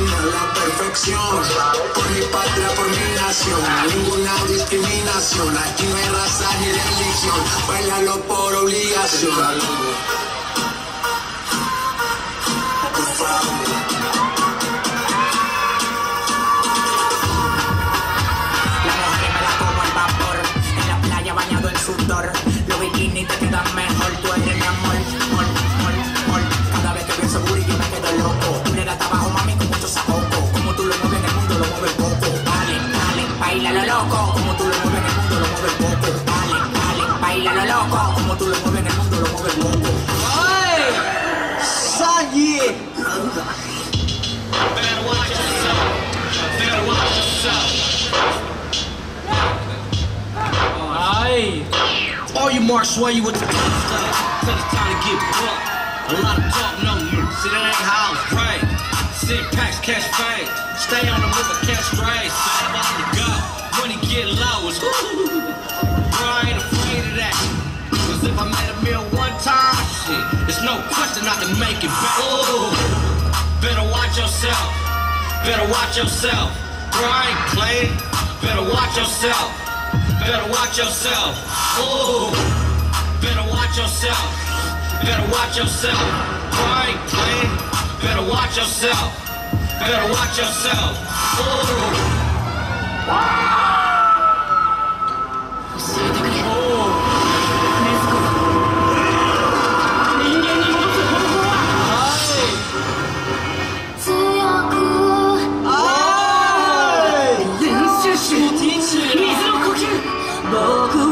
a la perfección. Por mi patria, por mi nación, ninguna discriminación. Aquí no hay raza ni religión, bailalo por obligación. Por favor. Bañado en sudor, los bikinis te quedan mejor. Tú eres mi amor, mol, mol, mol. Cada vez que pienso booty yo me quedo loco. Tú le das trabajo, mami, con mucho saoco. Como tú lo mueves en el mundo, lo mueves poco. Dale, dale, baila lo loco. Como tú lo mueves en el mundo, lo mueves poco. Dale, dale, baila lo loco. Como tú lo mueves en el mundo, lo mueves poco. ¡Ay! ¡Sayi! Better watch yourself. Better watch yourself. All you marks sway you with the stuff, cause it's time to get booked. A lot of talk, no move. See, that ain't how it's raised. Sit packs, catch fades. Stay on the move, but catch strays. Better on the go. Money get low, it's bro, I ain't afraid of that. Cause if I made a meal one time, shit, there's no question I can make it back. Ooh. Better watch yourself. Better watch yourself. Bro, I ain't playing. Better watch yourself. Better watch yourself. Ooh. Better watch yourself. Better watch yourself. I ain't playing. Better watch yourself. Better watch yourself. Ooh. 僕